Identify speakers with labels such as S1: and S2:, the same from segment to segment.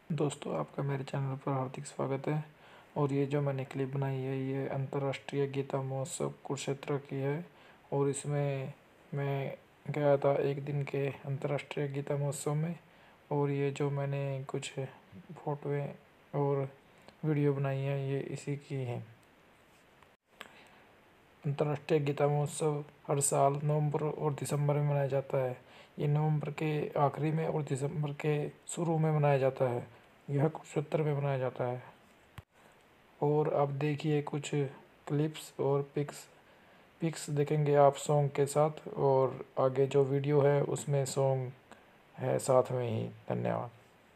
S1: दोस्तों, आपका मेरे चैनल पर हार्दिक स्वागत है। और ये जो मैंने क्लिप बनाई है ये अंतर्राष्ट्रीय गीता महोत्सव कुरुक्षेत्र की है। और इसमें मैं गया था एक दिन के अंतर्राष्ट्रीय गीता महोत्सव में। और ये जो मैंने कुछ फ़ोटोएँ और वीडियो बनाई है ये इसी की है। अंतर्राष्ट्रीय गीता महोत्सव हर साल नवंबर और दिसंबर में मनाया जाता है। ये नवंबर के आखिरी में और दिसंबर के शुरू में मनाया जाता है। यह कुरुक्षेत्र में मनाया जाता है। और अब देखिए कुछ क्लिप्स और पिक्स देखेंगे आप सॉन्ग के साथ। और आगे जो वीडियो है उसमें सॉन्ग है साथ में ही। धन्यवाद।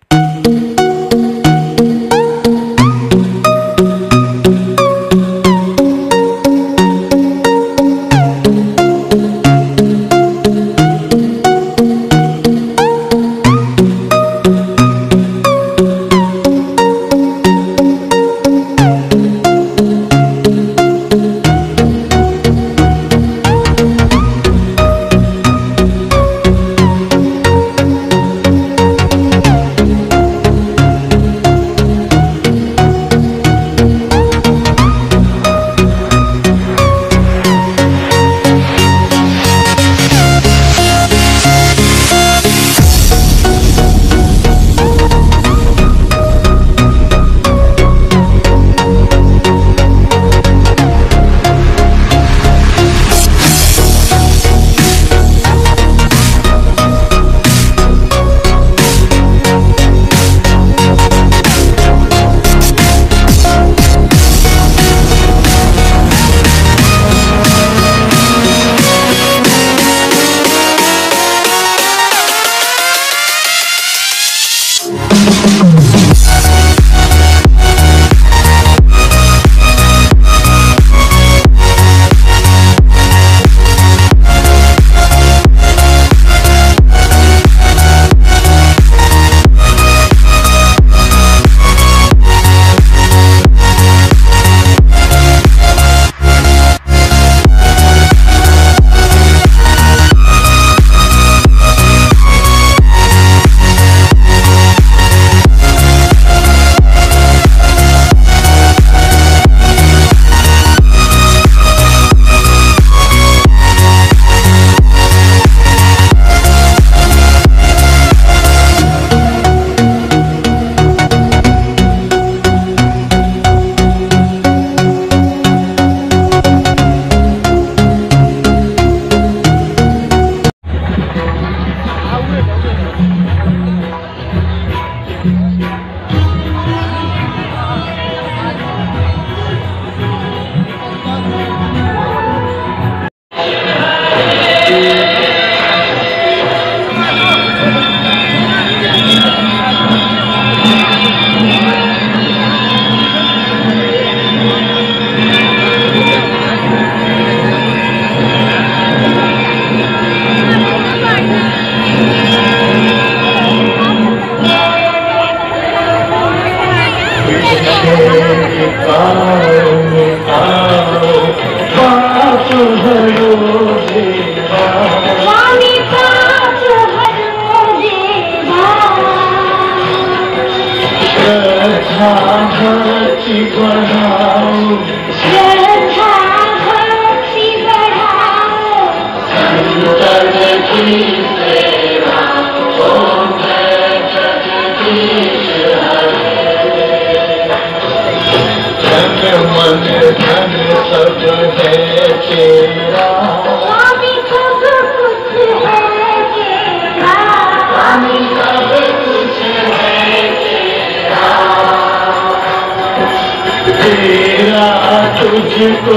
S2: तुझको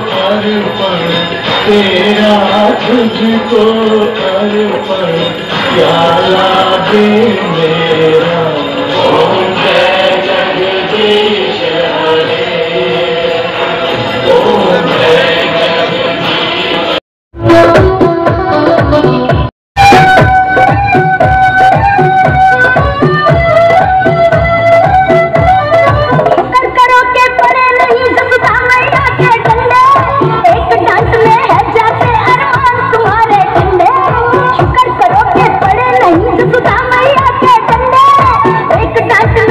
S2: अर्पण, तेरा तुझको अर्पण, प्याला दे मेरा। ओम जय जगदीश हरे, ओम जय
S3: शुक्र करो के पड़े नहीं सुधा मैया के डंडे। एक डांट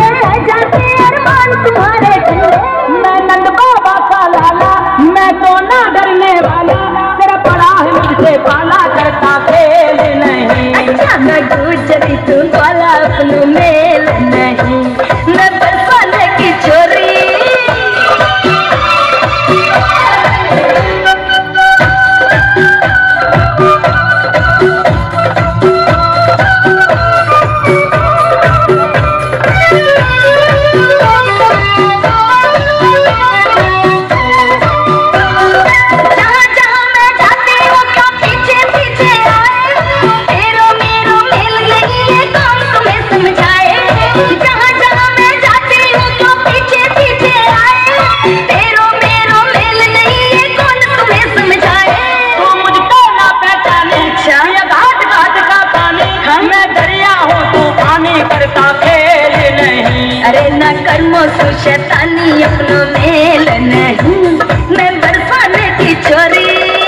S3: मेरा कर्मों से शैतानी अपनों मेल नहीं, मैं बरसाने की छोरी।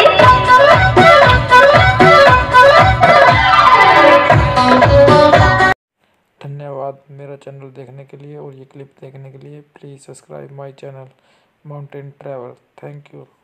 S1: धन्यवाद मेरा चैनल देखने के लिए और ये क्लिप देखने के लिए। Please subscribe my channel mountain travel. Thank you.